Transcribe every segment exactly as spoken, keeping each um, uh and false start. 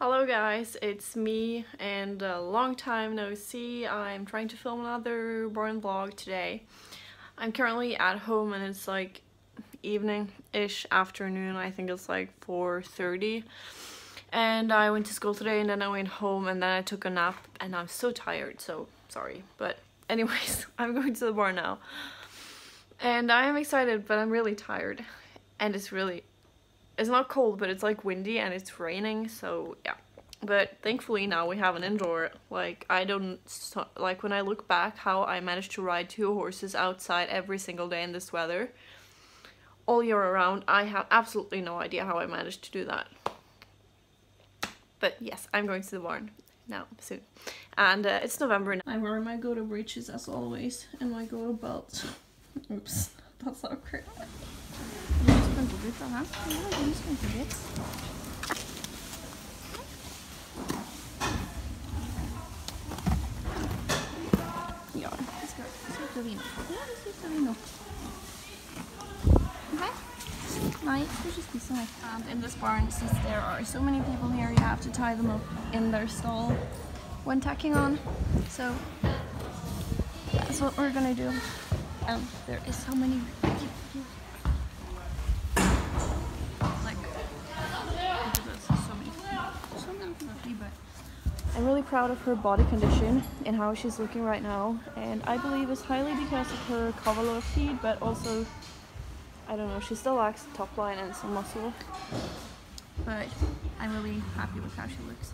Hello guys, it's me and a long time no see. I'm trying to film another barn vlog today. I'm currently at home and it's like evening-ish, afternoon. I think it's like four thirty. And I went to school today and then I went home and then I took a nap and I'm so tired, so sorry. But anyways, I'm going to the barn now. And I am excited, but I'm really tired. And it's really It's not cold, but it's like windy and it's raining, so yeah. But thankfully now we have an indoor. Like, I don't, like when I look back how I managed to ride two horses outside every single day in this weather, all year around, I have absolutely no idea how I managed to do that. But yes, I'm going to the barn now, soon. And uh, it's November now. I'm wearing my Godo breeches as always, and my Godo belt. Oops, that's not correct. Ja, det ska, det ska ut vino. Ja, det ska ut vino. Okay? Nej, ska inte spisa här. And in this barn, since there are so many people here, you have to tie them up in their stall when tacking on. So that's what we're gonna do. And there is so many people here. I'm really proud of her body condition and how she's looking right now, and I believe it's highly because of her Kavalo feed, but also, I don't know, she still lacks the top line and some muscle, but I'm really happy with how she looks.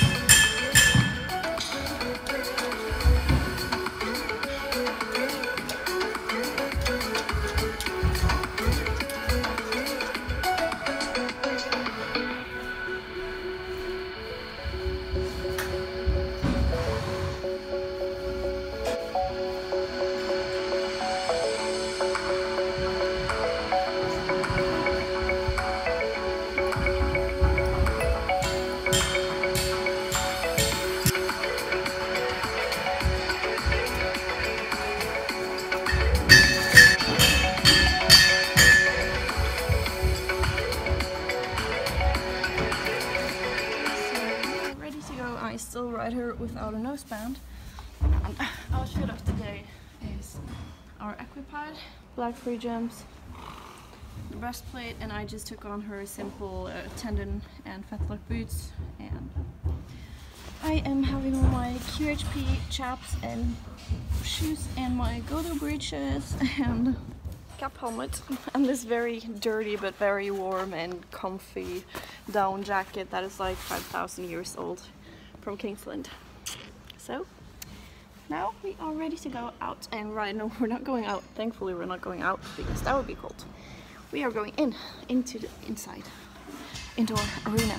I still ride her without a noseband. And outfit of today is our Equipad, black free jumps, the breastplate, and I just took on her simple uh, tendon and fetlock boots, and I am having on my Q H P chaps and shoes and my Godo breeches and cap helmet and this very dirty but very warm and comfy down jacket that is like five thousand years old from Kingsland. So now we are ready to go out and ride. No, we're not going out. Thankfully we're not going out because that would be cold. We are going in, into the inside, indoor arena.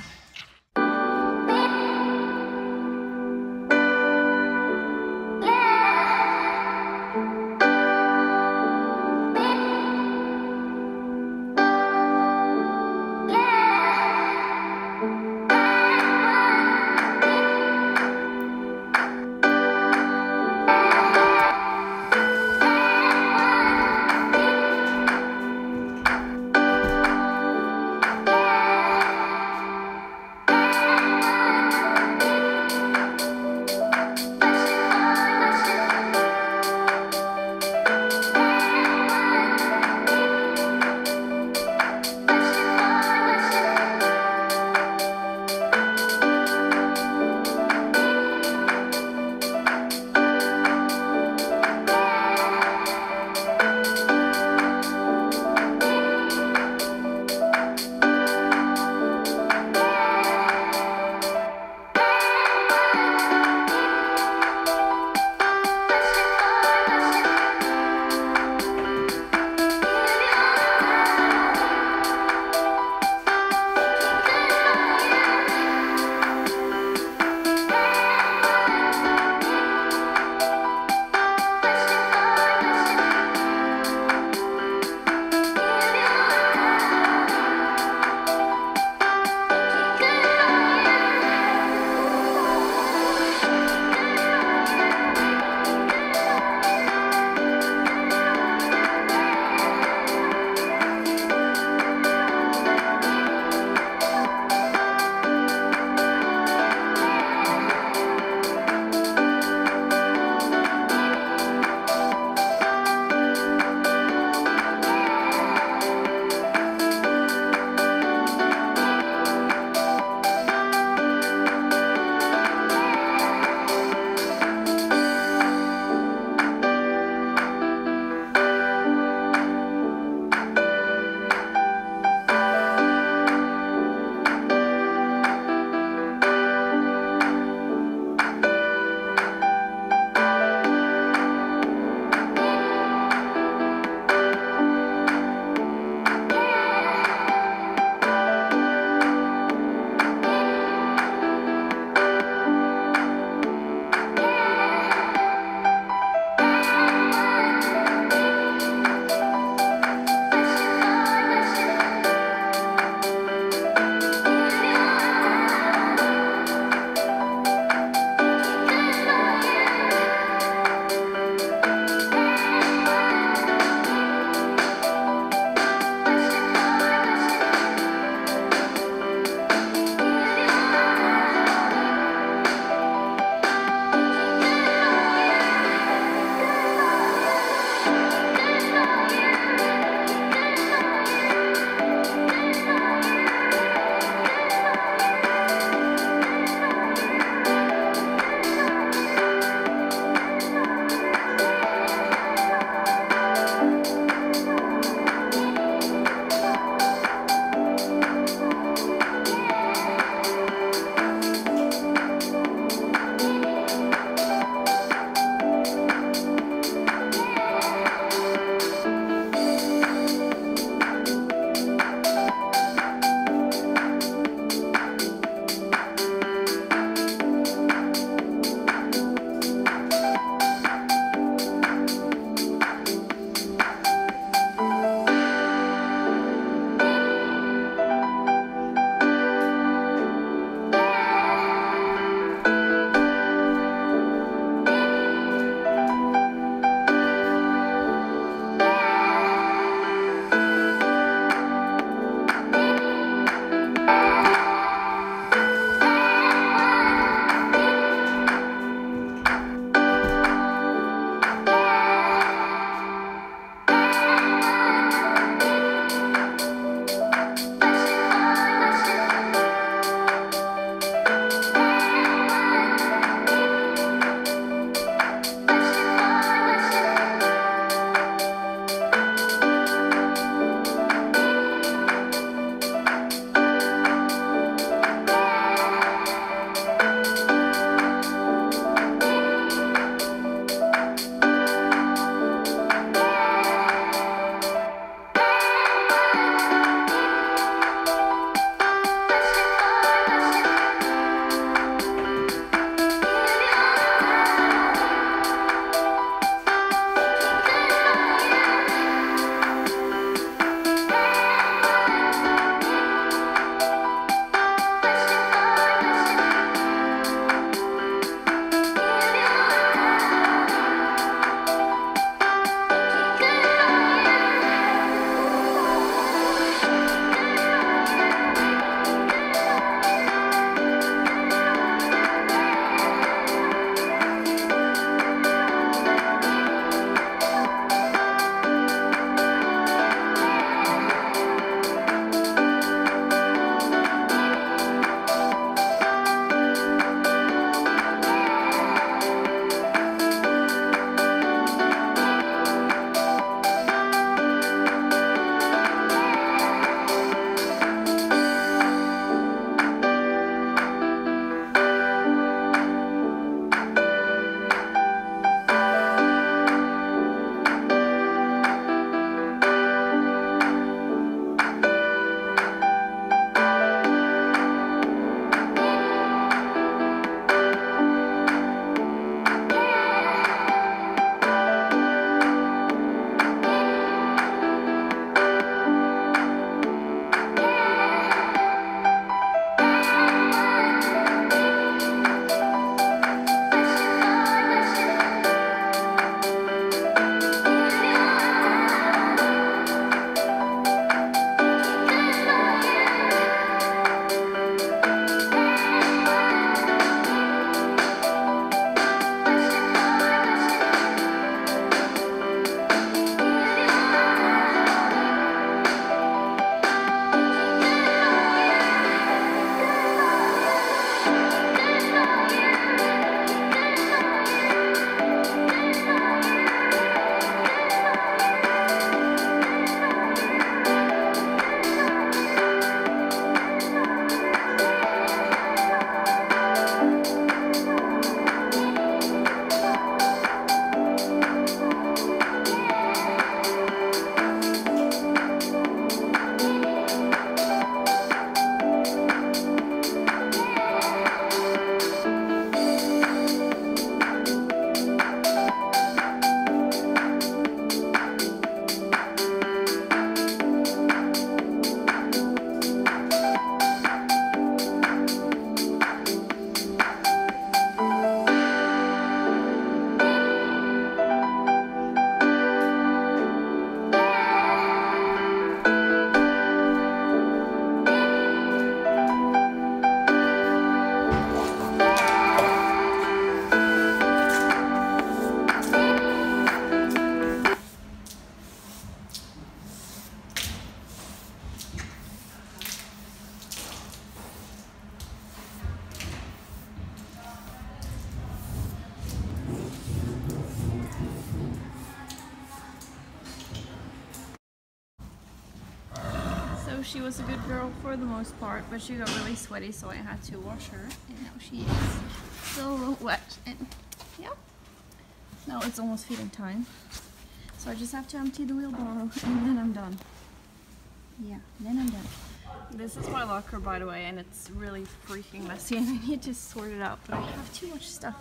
she was a good girl for the most part, but she got really sweaty, so I had to wash her, and now she is still wet. And yeah, now it's almost feeding time, so I just have to empty the wheelbarrow, and then I'm done. Yeah, then I'm done. This is my locker, by the way, and it's really freaking messy, and I need to sort it out, but I have too much stuff.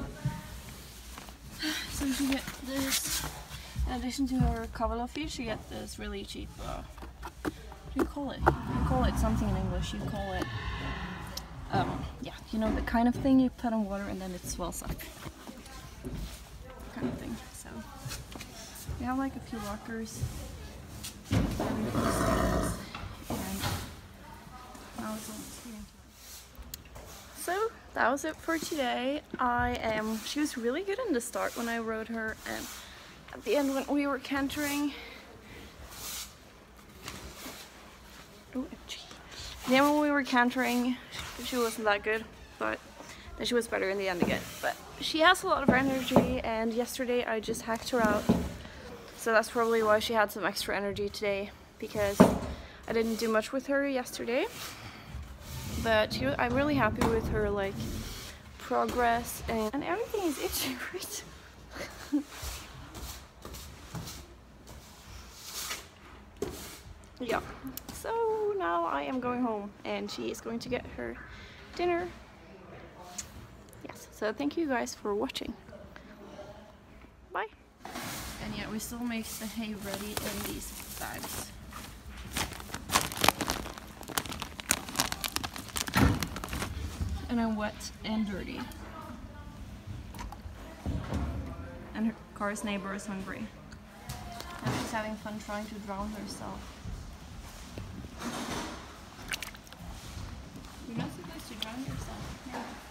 So you get this, in addition to her Cavallo feed, you get this really cheap, uh, what do you call it? You call it something in English, you call it, um, yeah, you know, the kind of thing you put in water and then it swells up. Kind of thing, so. We have like a few lockers, and now it's almost feeding time. So that was it for today. I am, she was really good in the start when I rode her, and at the end when we were cantering, oh, then when we were cantering, she wasn't that good, but then she was better in the end again. But she has a lot of energy, and yesterday I just hacked her out, so that's probably why she had some extra energy today, because I didn't do much with her yesterday. But she, I'm really happy with her like progress, and, and everything is itchy, right? Yeah, so now I am going home and she is going to get her dinner. Yes, so thank you guys for watching. Bye. And yeah, we still make the hay ready in these bags. And I'm wet and dirty. And her car's neighbor is hungry. And she's having fun trying to drown herself. You're not supposed to drown yourself. No.